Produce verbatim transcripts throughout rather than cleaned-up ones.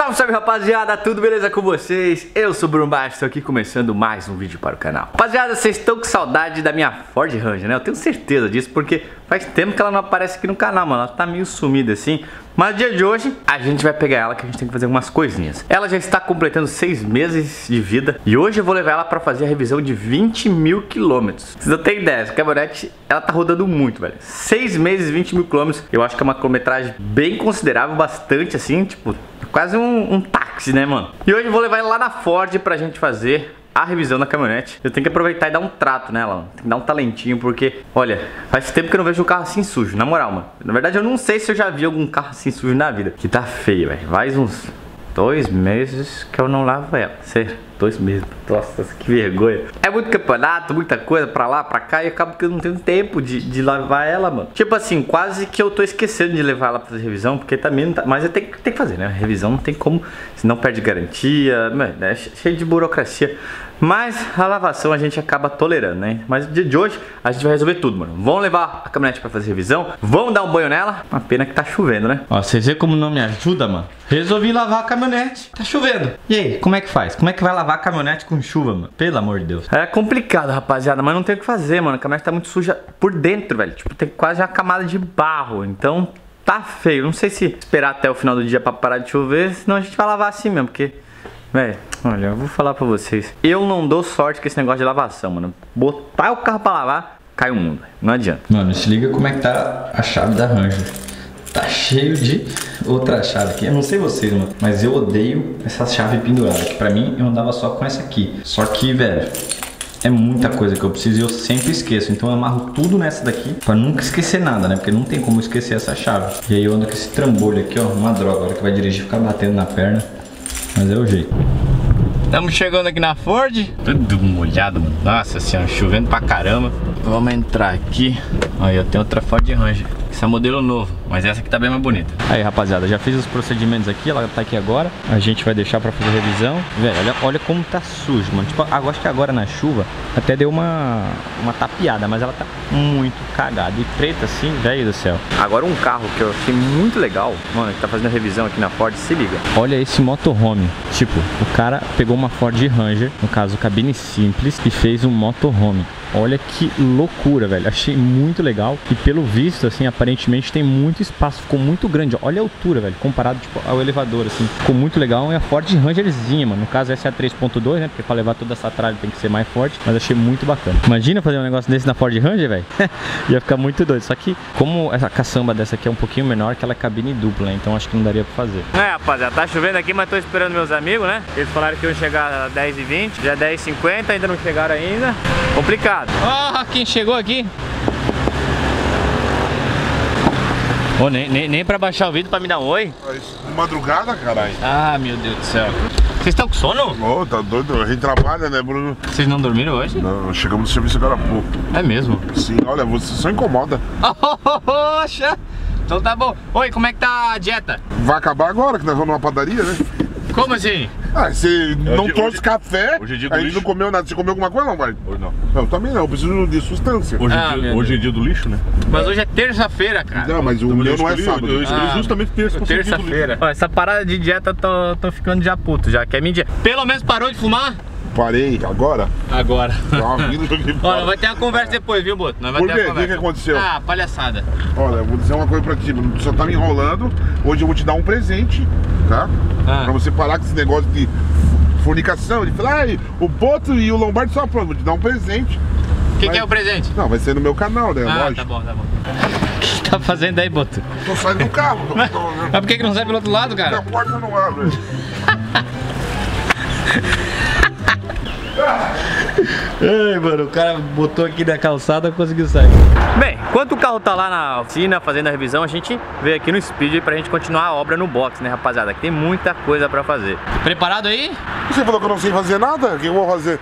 Salve, salve rapaziada, tudo beleza com vocês? Eu sou o Bruno Baixo, estou aqui começando mais um vídeo para o canal. Rapaziada, vocês estão com saudade da minha Ford Ranger, né? Eu tenho certeza disso, porque faz tempo que ela não aparece aqui no canal, mano. Ela tá meio sumida assim. Mas no dia de hoje, a gente vai pegar ela, que a gente tem que fazer algumas coisinhas. Ela já está completando seis meses de vida e hoje eu vou levar ela para fazer a revisão de vinte mil quilômetros. Vocês não têm ideia, essa caminhonete, ela tá rodando muito, velho. seis meses, vinte mil quilômetros. Eu acho que é uma quilometragem bem considerável, bastante assim, tipo, quase um, um táxi, né, mano? E hoje eu vou levar ela lá na Ford pra gente fazer a revisão da caminhonete. Eu tenho que aproveitar e dar um trato nela, mano. Tem que dar um talentinho, porque, olha, faz tempo que eu não vejo um carro assim sujo, na moral, mano. Na verdade, eu não sei se eu já vi algum carro assim sujo na vida. Que tá feio, velho. Faz uns dois meses que eu não lavo ela. Sério, dois meses. Nossa, que vergonha. É muito campeonato, muita coisa pra lá, pra cá, e acaba que eu não tenho tempo de, de lavar ela, mano. Tipo assim, quase que eu tô esquecendo de levar ela pra fazer revisão, porque também não tá... Mas eu tenho, tenho que fazer, né? Revisão não tem como, senão perde garantia, mano, é cheio de burocracia. Mas a lavação a gente acaba tolerando, né? Mas no dia de hoje a gente vai resolver tudo, mano. Vamos levar a caminhonete pra fazer revisão, vamos dar um banho nela. Uma pena que tá chovendo, né? Ó, vocês veem como não me ajuda, mano? Resolvi lavar a caminhonete, tá chovendo. E aí, como é que faz? Como é que vai lavar a caminhonete com chuva, mano? Pelo amor de Deus. É complicado, rapaziada, mas não tem o que fazer, mano. A caminhonete tá muito suja por dentro, velho. Tipo, tem quase uma camada de barro, então tá feio. Não sei se esperar até o final do dia pra parar de chover, senão a gente vai lavar assim mesmo, porque... Véi, olha, eu vou falar pra vocês. Eu não dou sorte com esse negócio de lavação, mano. Botar o carro pra lavar, cai o mundo, véio. Não adianta. Mano, se liga como é que tá a chave da Ranger. Tá cheio de outra chave aqui. Eu não sei vocês, mano, mas eu odeio essa chave pendurada. Que pra mim, eu andava só com essa aqui. Só que, velho, é muita coisa que eu preciso e eu sempre esqueço. Então eu amarro tudo nessa daqui pra nunca esquecer nada, né? Porque não tem como esquecer essa chave. E aí eu ando com esse trambolho aqui, ó. Uma droga, a hora que vai dirigir, ficar batendo na perna. Mas é o jeito. Estamos chegando aqui na Ford. Tudo molhado, mano. Nossa senhora, chovendo pra caramba. Vamos entrar aqui. Aí eu tenho outra Ford Ranger. Esse é modelo novo, mas essa aqui tá bem mais bonita. Aí, rapaziada, já fiz os procedimentos aqui. Ela tá aqui agora. A gente vai deixar pra fazer revisão. Velho, olha, olha como tá sujo, mano. Tipo, eu acho que agora na chuva até deu uma, uma tapeada, mas ela tá muito cagada. E preta assim, velho do céu. Agora um carro que eu achei muito legal, mano, que tá fazendo a revisão aqui na Ford, se liga. Olha esse motorhome. Tipo, o cara pegou uma Ford Ranger, no caso cabine simples, e fez um motorhome. Olha que loucura, velho. Achei muito legal. E pelo visto, assim, aparentemente tem muito espaço. Ficou muito grande. Olha a altura, velho. Comparado, tipo, ao elevador, assim. Ficou muito legal. E a Ford Rangerzinha, mano. No caso, essa é a três ponto dois, né? Porque pra levar toda essa tralha tem que ser mais forte. Mas achei muito bacana. Imagina fazer um negócio desse na Ford Ranger, velho. Ia ficar muito doido. Só que, como essa caçamba dessa aqui é um pouquinho menor, que ela é cabine dupla, né? Então acho que não daria pra fazer. É, rapaziada. Tá chovendo aqui, mas tô esperando meus amigos, né? Eles falaram que iam chegar às dez e vinte. Já é dez e cinquenta, ainda não chegaram ainda. Complicado. Ó, oh, quem chegou aqui. Oh, nem, nem, nem pra baixar o vídeo pra me dar um oi. Madrugada, caralho. Ah, meu Deus do céu. Vocês estão com sono? Ô, oh, tá doido? A gente trabalha, né, Bruno? Vocês não dormiram hoje? Não, chegamos no serviço agora há pouco. É mesmo? Sim, olha, você só incomoda. Poxa! Então tá bom. Oi, como é que tá a dieta? Vai acabar agora, que nós vamos numa padaria, né? Como assim? Ah, você não hoje, trouxe hoje, café, hoje é dia do a gente lixo. não comeu nada. Você comeu alguma coisa, não, vai? Hoje não. Eu também não, eu preciso de sustância. Hoje, Ah, é, dia, hoje é dia do lixo, né? Mas hoje é terça-feira, cara. Não, mas o Então, meu eu não é escolhi- sábado. Eu escolhi Ah, justamente terça pra ser dia do lixo. Terça-feira. Ó, essa parada de dieta, tô, tô ficando já puto já. Quer mentir? Pelo menos parou de fumar? Parei, agora? Agora. Tá uma vida que Olha, vai ter uma conversa depois, viu, Boto? Nós vai Por ter quê? uma O que conversa. que aconteceu? Ah, palhaçada. Olha, eu vou dizer uma coisa pra ti, tu só tá me enrolando. Hoje eu vou te dar um presente, tá? Ah. Pra você parar com esse negócio de fornicação, de falar, ai, o Boto e o Lombardi só pronto, vou te dar um presente. O que, Mas- que é o presente? Não, vai ser no meu canal, né? Ah, Lógico. tá bom, tá bom. O que você tá fazendo aí, Boto? Tô saindo do carro, tô, Mas, tô, mas por que, que não sai pelo outro lado, a cara? porta não abre. Ai, mano, o cara botou aqui na calçada e conseguiu sair. Bem, enquanto o carro tá lá na oficina fazendo a revisão, a gente veio aqui no Speed pra gente continuar a obra no box, né, rapaziada? Que tem muita coisa pra fazer. Preparado aí? Você falou que eu não sei fazer nada? O que eu vou fazer?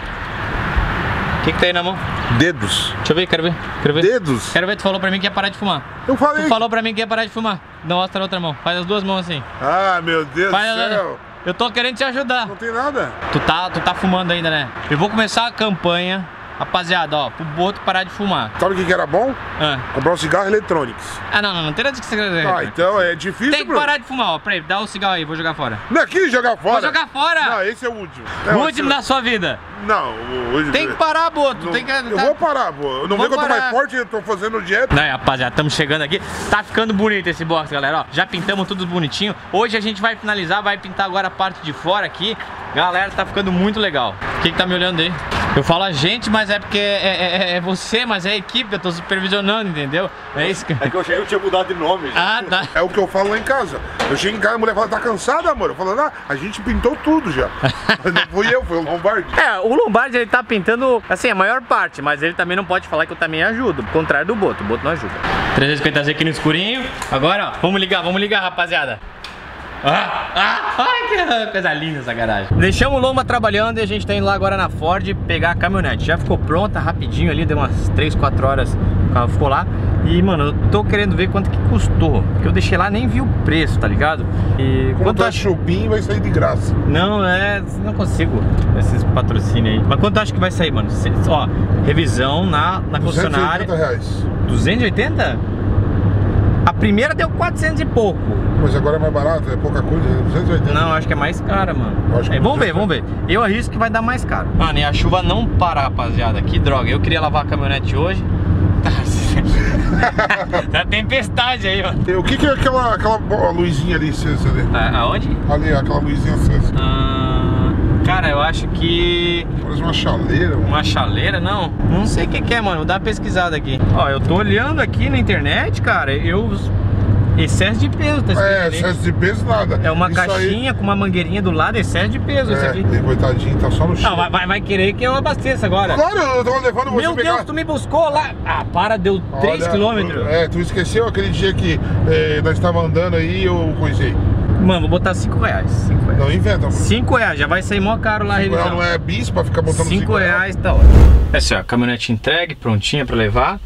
O que que tem aí na mão? Dedos. Deixa eu ver, quero ver. Quero ver. Dedos? Quero ver, tu falou pra mim que ia parar de fumar. Eu falei. Tu falou pra mim que ia parar de fumar. Não, mostra a outra mão. Faz as duas mãos assim. Ah, meu Deus Faz do a- céu. Eu tô querendo te ajudar. Não tem nada. Tu tá, tu tá fumando ainda, né? Eu vou começar a campanha Rapaziada, ó, pro Boto parar de fumar. Sabe o que que era bom? Ah, Comprar um cigarro eletrônicos. ah não, não, não tem nada que você Ah, então é difícil, Tem que Bruno. parar de fumar, ó. Peraí, dá o cigarro aí, vou jogar fora. Não é aqui jogar fora. Vou jogar fora! Não, esse é o último. É, O último da sua vida. Não, o último. Tem que parar, Boto. Não, Tem que... Eu vou parar, pô. Eu não Vou vê que eu tô parar. mais forte, eu tô fazendo dieta. Não, rapaziada, estamos chegando aqui. Tá ficando bonito esse box, galera, ó. Já pintamos tudo bonitinho. Hoje a gente vai finalizar, vai pintar agora a parte de fora aqui. Galera, tá ficando muito legal. Quem que tá me olhando aí? Eu falo a gente, mas é porque é, é, é você, mas é a equipe que eu tô supervisionando, entendeu? É isso que... É que eu cheguei, eu tinha mudado de nome. Ah, tá. É o que eu falo lá em casa. Eu chego em casa, a mulher fala, tá cansada, amor? Eu falo, ah, a gente pintou tudo já. Não fui eu, foi o Lombardi. É, o Lombardi, ele tá pintando, assim, a maior parte, mas ele também não pode falar que eu também ajudo. Ao contrário do Boto, o Boto não ajuda. trezentos e cinquenta Z aqui no escurinho. Agora, ó, vamos ligar, vamos ligar, rapaziada. Ah, ah, ai, que coisa linda essa garagem. Deixamos o Lomba trabalhando e a gente tá indo lá agora na Ford pegar a caminhonete. Já ficou pronta rapidinho ali, deu umas três, quatro horas o carro ficou lá. E, mano, eu tô querendo ver quanto que custou, porque eu deixei lá, nem vi o preço, tá ligado? E Quando quanto tá acha... chupim, vai sair de graça. Não, é, não consigo esses patrocínios aí. Mas quanto acha que vai sair, mano? Cê- Ó, revisão na, na concessionária. duzentos e oitenta reais. duzentos e oitenta? A primeira deu quatrocentos e pouco. Mas agora é mais barato, é pouca coisa, é duzentos e oitenta. Não, acho que é mais cara, mano. Acho que É, vamos ver, duzentos. vamos ver. Eu arrisco que vai dar mais caro. Mano, e a chuva não para, rapaziada. Que droga. Eu queria lavar a caminhonete hoje. Tá tempestade aí, mano. O que que é aquela, aquela bo- luzinha ali, acesa ali? A- Aonde? Ali, aquela luzinha acesa. Ah, cara, eu acho que... Parece uma chaleira, mano. Uma chaleira, não? Não sei o que que é, mano. Vou dar uma pesquisada aqui. Ó, eu tô olhando aqui na internet, cara. Eu... Excesso de peso, tá escrito É, ali. excesso de peso nada. É uma Isso caixinha com uma mangueirinha do lado, excesso de peso aí, esse é, aqui. e coitadinho, tá só no chão. Não, vai, vai, vai querer que eu abasteça agora. Claro, eu tô levando você Meu pegar. Deus, tu me buscou lá. Ah, para, deu três Olha, quilômetros. É, tu esqueceu aquele dia que é, nós estávamos andando aí e eu coisei. Mano, vou botar cinco reais. cinco reais. Não inventa, mano. cinco reais, já vai sair mó caro lá a Não, revisão. não é bis pra ficar botando cinco cinco reais, tá ótimo. É assim, ó, caminhonete entregue, prontinha pra levar.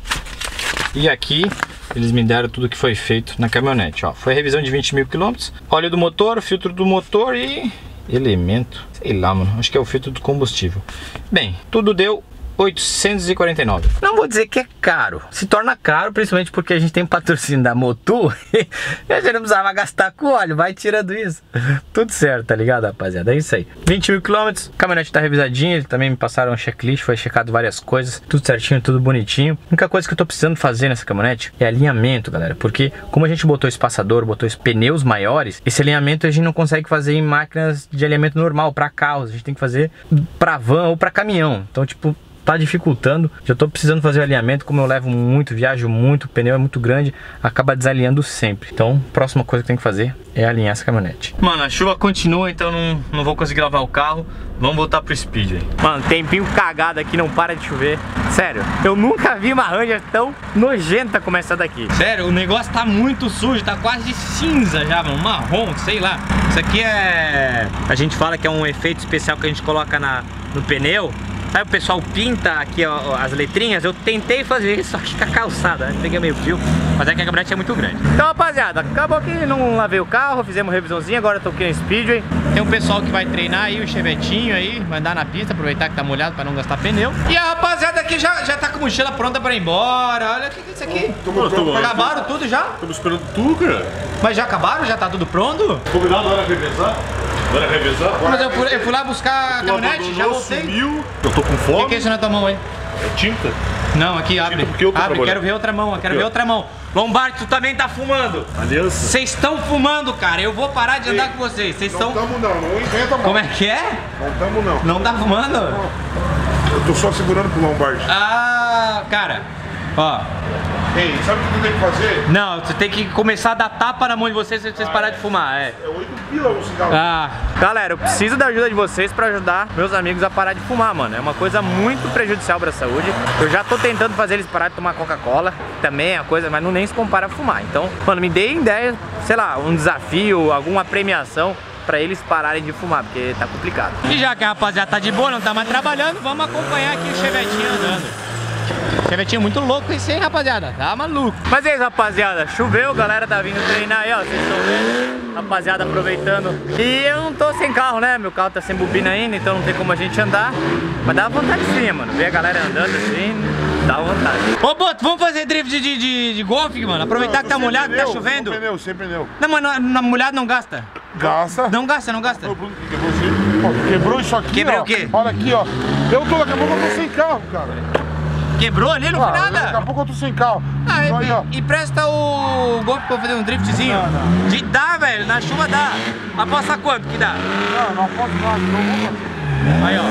E aqui eles me deram tudo que foi feito na caminhonete, ó. Foi revisão de vinte mil quilômetros, óleo do motor, filtro do motor e elemento, sei lá, mano, acho que é o filtro do combustível. Bem, tudo deu oitocentos e quarenta e nove. Não vou dizer que é caro, se torna caro principalmente porque a gente tem patrocínio da Motul e a gente não precisava gastar com óleo, vai tirando isso. Tudo certo, tá ligado, rapaziada? É isso aí. vinte mil quilômetros, a caminhonete tá revisadinha, eles também me passaram um checklist, foi checado várias coisas, tudo certinho, tudo bonitinho. A única coisa que eu tô precisando fazer nessa caminhonete é alinhamento, galera, porque como a gente botou espaçador, botou os pneus maiores, esse alinhamento a gente não consegue fazer em máquinas de alinhamento normal, pra carros, a gente tem que fazer pra van ou pra caminhão. Então, tipo, tá dificultando, já tô precisando fazer o alinhamento, como eu levo muito, viajo muito, o pneu é muito grande, acaba desalinhando sempre. Então, a próxima coisa que tem que fazer é alinhar essa caminhonete. Mano, a chuva continua, então não, não vou conseguir lavar o carro. Vamos voltar pro Speed aí. Mano, tempinho cagado aqui, não para de chover. Sério, eu nunca vi uma Ranger tão nojenta como essa daqui. Sério, o negócio tá muito sujo, tá quase cinza já, mano, marrom, sei lá. Isso aqui é... a gente fala que é um efeito especial que a gente coloca na, no pneu. Aí o pessoal pinta aqui ó, as letrinhas. Eu tentei fazer isso aqui com a calçada, né? Peguei meio fio, mas é que a caminhonete é muito grande. Então, rapaziada, acabou que não lavei o carro, fizemos revisãozinha, agora eu tô aqui no Speedway. Tem um pessoal que vai treinar aí, o chevetinho aí, vai andar na pista, aproveitar que tá molhado pra não gastar pneu. E a rapaziada aqui já, já tá com a mochila pronta pra ir embora. Olha o que, que é isso aqui. Tô, tô, tô, Acabaram tudo já? Estamos esperando tu, cara. Mas já acabaram? Já tá tudo pronto? Combinado, hora revezar? Hora revezar? Mas eu fui, eu fui lá buscar a Tu caminhonete, já abandonou, voltei. sumiu. Eu tô com O fome. que, que é isso na tua mão aí? É tinta? Não, aqui abre. porque eu tô Abre, trabalhando. quero ver outra mão, quero Aqui, ver ó. outra mão. Lombardi, tu também tá fumando. Aliança. Vocês estão fumando, cara. Eu vou parar de andar com vocês. Vocês Não estão. tamo não, não inventa mal. Como é que é? Não tamo não. Não tá fumando? Eu tô só segurando pro Lombardi. Ah, cara. Ó. Ei, sabe o que tu tem que fazer? Não, você tem que começar a dar tapa na mão de vocês se vocês pararem de fumar, é. É oito pila o cigarro. Ah, galera, eu preciso da ajuda de vocês pra ajudar meus amigos a parar de fumar, mano. É uma coisa muito prejudicial pra saúde. Eu já tô tentando fazer eles parar de tomar Coca-Cola, também é uma coisa, mas não nem se compara a fumar. Então, mano, me dê ideia, sei lá, um desafio, alguma premiação pra eles pararem de fumar, porque tá complicado. E já que a rapaziada tá de boa, não tá mais trabalhando, vamos acompanhar aqui o chevetinho andando. Chevetinho muito louco esse, hein, rapaziada? Tá maluco. Mas é isso, rapaziada. Choveu, galera tá vindo treinar aí, ó. Vocês estão vendo? Rapaziada aproveitando. E eu não tô sem carro, né? Meu carro tá sem bobina ainda, então não tem como a gente andar. Mas dá vontade sim, mano. Ver a galera andando assim, dá vontade. Ô, Boto, vamos fazer drift de, de, de, de golfe, mano? Aproveitar não, que tá molhado, pneu, tá chovendo. Sem pneu, sem pneu. Não, mas na, na molhado não gasta. Gasta. Não gasta, não gasta. Quebrou, ó, quebrou isso aqui, Quebrou ó. o quê? Olha aqui, ó. Eu tô, daqui a pouco eu tô sem carro, cara. Quebrou ali? Não ah, foi nada? Daqui a pouco eu tô sem carro. Ah, então, e, aí, ó. e presta o golpe pra eu fazer um driftzinho. Não, não. De, dá, velho, na chuva dá. Aposta quanto que dá? Não, não posso nada, não vou fazer. Aí,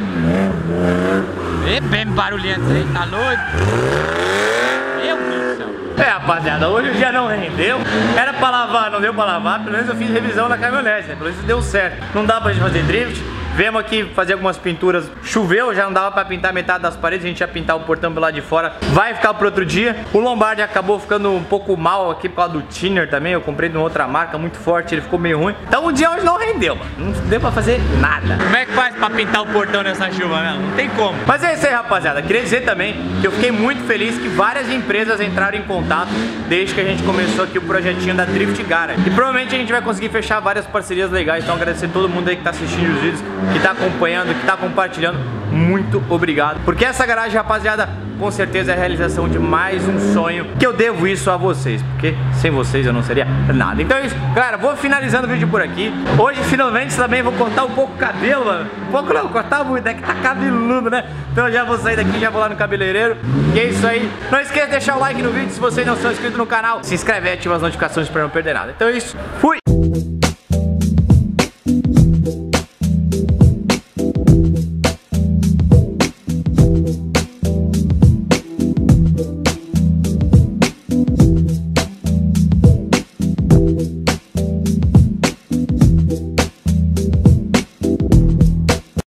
ó. É bem barulhento, hein? Tá doido? Meu Deus do céu. É, rapaziada, hoje o dia não rendeu. Era pra lavar, não deu pra lavar. Pelo menos eu fiz revisão na caminhonete, né? Pelo menos deu certo. Não dá pra gente fazer drift. Viemos aqui fazer algumas pinturas. Choveu, já não dava pra pintar metade das paredes. A gente ia pintar o portão pelo lado de fora. Vai ficar pro outro dia. O Lombardi acabou ficando um pouco mal aqui por causa do thinner também. Eu comprei de uma outra marca muito forte, ele ficou meio ruim. Então o dia hoje não rendeu, mano. Não deu pra fazer nada. Como é que faz pra pintar o portão nessa chuva, né? Não tem como. Mas é isso aí, rapaziada. Queria dizer também que eu fiquei muito feliz que várias empresas entraram em contato desde que a gente começou aqui o projetinho da Drift Garage. E provavelmente a gente vai conseguir fechar várias parcerias legais. Então agradecer a todo mundo aí que tá assistindo os vídeos, que tá acompanhando, que tá compartilhando. Muito obrigado, porque essa garagem, rapaziada, com certeza é a realização de mais um sonho, que eu devo isso a vocês, porque sem vocês eu não seria nada. Então é isso, galera, vou finalizando o vídeo por aqui. Hoje finalmente também vou cortar um pouco o cabelo, mano. Um pouco não, cortar muito, é que tá cabeludo, né? Então eu já vou sair daqui, já vou lá no cabeleireiro. E é isso aí, não esqueça de deixar o like no vídeo. Se vocês não são inscritos no canal, se inscreve e ativa as notificações pra não perder nada. Então é isso, fui!